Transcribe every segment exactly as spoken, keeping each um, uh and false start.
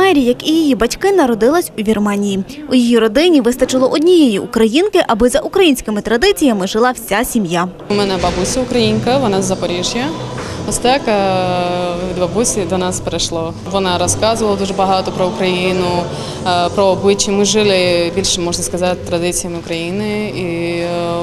Мері, як і її батьки, народилась у Вірменії. У її родині вистачило однієї українки, аби за українськими традиціями жила вся сім'я. У мене бабуся українка, вона з Запоріжжя. Ось так від бабусі до нас перейшло. Вона розказувала дуже багато про Україну, про обличчя. Ми жили більше, можна сказати, традиціями України. І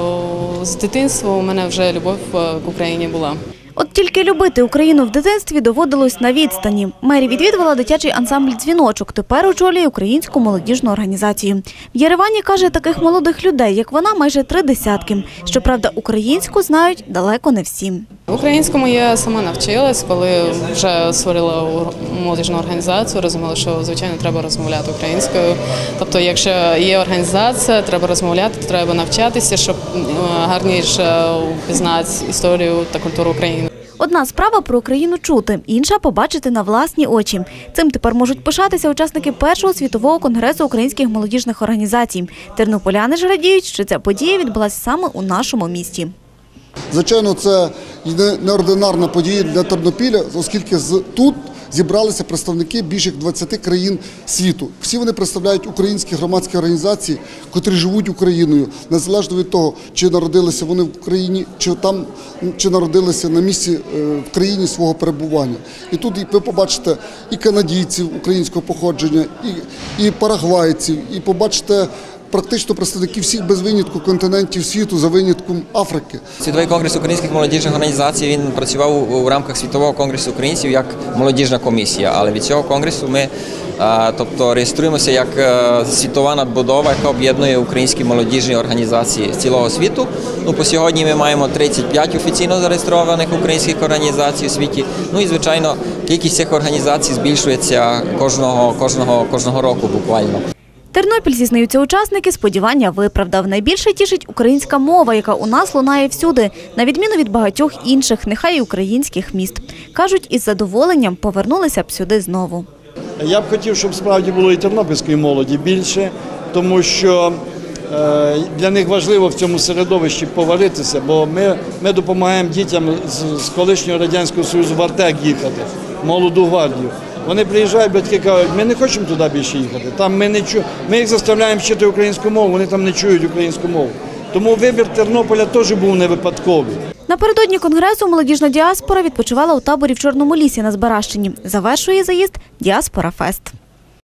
з дитинства у мене вже любов к Україні була. От тільки любити Україну в дитинстві доводилось на відстані. Мері відвідувала дитячий ансамбль «Дзвіночок», тепер очолює українську молодіжну організацію. В Єревані, каже, таких молодих людей, як вона, майже три десятки. Щоправда, українську знають далеко не всі. Українському я сама навчилась, коли вже створила молодіжну організацію, розуміла, що, звичайно, треба розмовляти українською. Тобто, якщо є організація, треба розмовляти, треба навчатися, щоб гарніше пізнати історію та культуру України. Одна справа про Україну чути, інша – побачити на власні очі. Цим тепер можуть пишатися учасники першого світового конгресу українських молодіжних організацій. Тернополяни ж радіють, що ця подія відбулася саме у нашому місті. Звичайно, це неординарна подія для Тернопіля, оскільки тут зібралися представники більше двадцяти країн світу. Всі вони представляють українські громадські організації, котрі живуть Україною, незалежно від того, чи народилися вони в Україні, чи там, чи народилися на місці в країні свого перебування. І тут ви побачите і канадійців українського походження, і, і парагвайців, і побачите практично представники всіх без винятку континентів світу, за винятком Африки. Світовий конгрес українських молодіжних організацій, він працював у рамках Світового конгресу українців як молодіжна комісія, але від цього конгресу ми тобто, реєструємося як світова надбудова, яка об'єднує українські молодіжні організації з цілого світу. Ну, по сьогодні ми маємо тридцять п'ять офіційно зареєстрованих українських організацій у світі. Ну і, звичайно, кількість цих організацій збільшується кожного, кожного, кожного року буквально. Тернопіль, зізнаються учасники, сподівання виправдав. Найбільше тішить українська мова, яка у нас лунає всюди, на відміну від багатьох інших, нехай і українських міст. Кажуть, із задоволенням повернулися б сюди знову. Я б хотів, щоб справді було і тернопільської молоді більше, тому що для них важливо в цьому середовищі поваритися, бо ми, ми допомагаємо дітям з, з колишнього Радянського Союзу в Артек їхати, в молоду гвардію. Вони приїжджають, батьки кажуть, ми не хочемо туди більше їхати. Там ми, не чу... ми їх заставляємо вчити українську мову, вони там не чують українську мову. Тому вибір Тернополя теж був не випадковий. Напередодні конгресу молодіжна діаспора відпочивала у таборі в Чорному лісі на Збаращині. Завершує заїзд «Діаспора Фест».